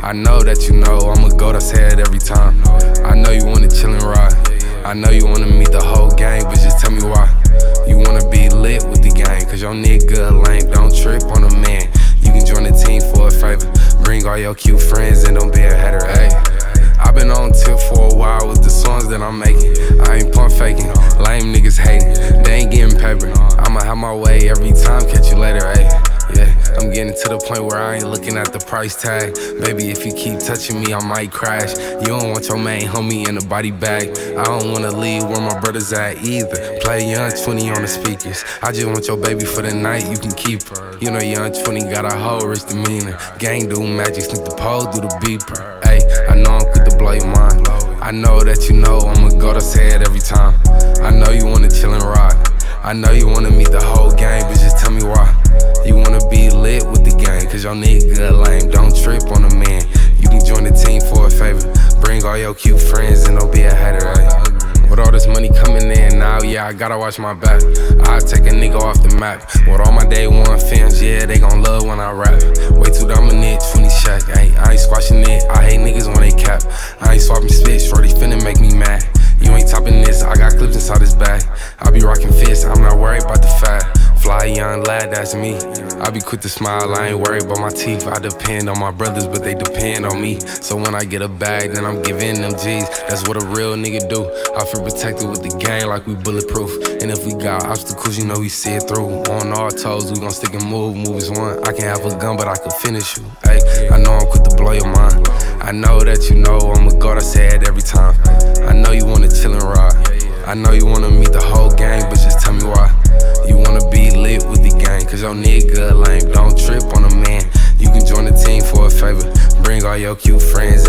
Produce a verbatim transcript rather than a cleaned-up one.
I know that you know I'm a goat, I say it every time. I know you wanna chill and ride. I know you wanna meet the whole gang, but just tell me why. You wanna be lit with the gang, cause your nigga lame, don't trip on a man. You can join the team for a favor. Bring all your cute friends and don't be a hater, ayy. I've been on tip for a while with the songs that I'm making. I ain't pump faking, lame niggas hating. They ain't getting paper. I'ma have my way every time, catch you later, ayy. Yeah, I'm getting to the point where I ain't looking at the price tag. Baby, if you keep touching me, I might crash. You don't want your main homie in a body bag. I don't wanna leave where my brother's at either. Play Young twenty on the speakers. I just want your baby for the night, you can keep her. You know Young twenty got a whole rich demeanor. Gang do magic, sneak the pole, do the beeper. Ayy, I know I'm quick to blow your mind. I know that you know I'm a goat, I say it every time. I know you wanna chill and ride. I know you wanna meet the whole gang, but just tell me why. You wanna be lit with the gang, cause your nigga lame, don't trip on a man. You can join the team for a favor. Bring all your cute friends and don't be a hater, ayy. With all this money coming in now, yeah, I gotta watch my back. I take a nigga off the map. With all my day one fans, yeah, they gon' love when I rap. Way too dominant, twenty shack, ayy. I ain't squashing it, I hate niggas when they cap. I ain't swapping spit, shorty finna make me mad. You ain't topping this, I got clips inside this bag. I be rocking fists, I'm not worried about the fat. Fly young lad, that's me. I be quick to smile, I ain't worried about my teeth. I depend on my brothers, but they depend on me. So when I get a bag, then I'm giving them G's. That's what a real nigga do. I feel protected with the gang like we bulletproof. And if we got obstacles, you know we see it through. On our toes, we gon' stick and move. Move is one. I can have a gun, but I can finish you. Ay, I know I'm quick to blow your mind. I know that you know I'm a god, I say it every time. I know you wanna chill and ride. I know you wanna meet the whole gang, but just tell me why. You wanna be lit with the gang, cause your nigga lame, don't trip on a man. You can join the team for a favor. Bring all your cute friends